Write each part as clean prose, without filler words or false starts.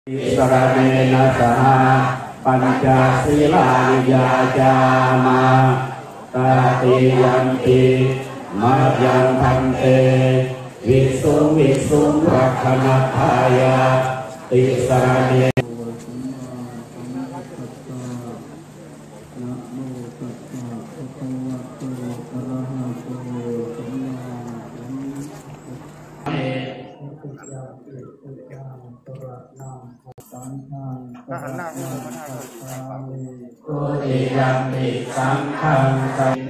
สรเนนะสหปัญจศีลานิยาจามาตาติยัมปิมายังพันเตวิสุงรักขณทายาติสรเนโกติยัมปิสังฆังสัง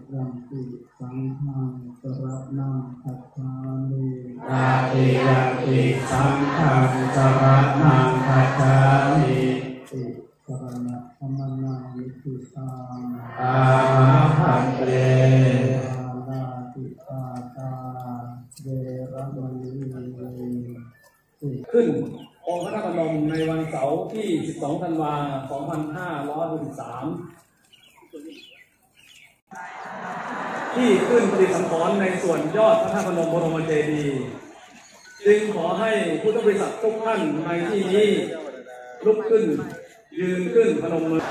สรณังคัจฉามิอาติยัมปิสังฆังสรณังคัจฉามิติสรณะธรรมนังวิสุทธังอาหังเตนาติปาตาเวรมณีขึ้นองค์พระธาตุพนมในวันเสาร์ที่ 12 ธันวาคม 2563 ที่ขึ้นปฏิสังขรณ์ในส่วนยอดพระธาตุพนมบรมเจดีย์จึงขอให้พุทธบริษัททุกท่านในที่นี้ลุกขึ้นยืนขึ้นพนมมือ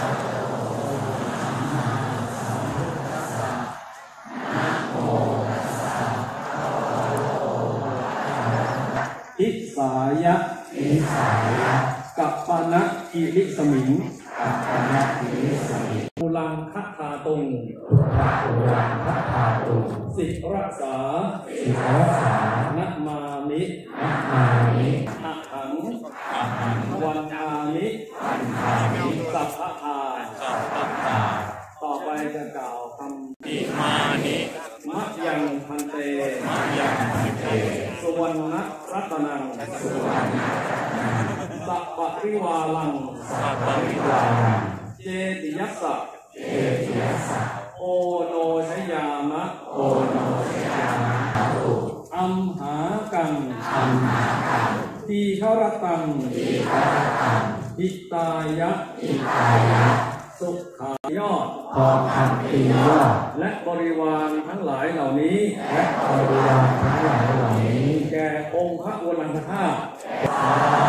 อิสายะกัปปะนะอิริสมิงปุลังคัตถาตุงสิรักษานะมามิอะหังวันอามิสัพพะทาต่อไปจะกล่าวคำอิมานิมะยังพันเตสุวรรณรัตนังสัพพะริวาลังเจติยัสสะโอโนชยามะอัมหากังทีฆรตังหิตายะสุขายอดทองคำปียอดและบริวารทั้งหลายเหล่านี้แก่องค์พระวรังคธาตุ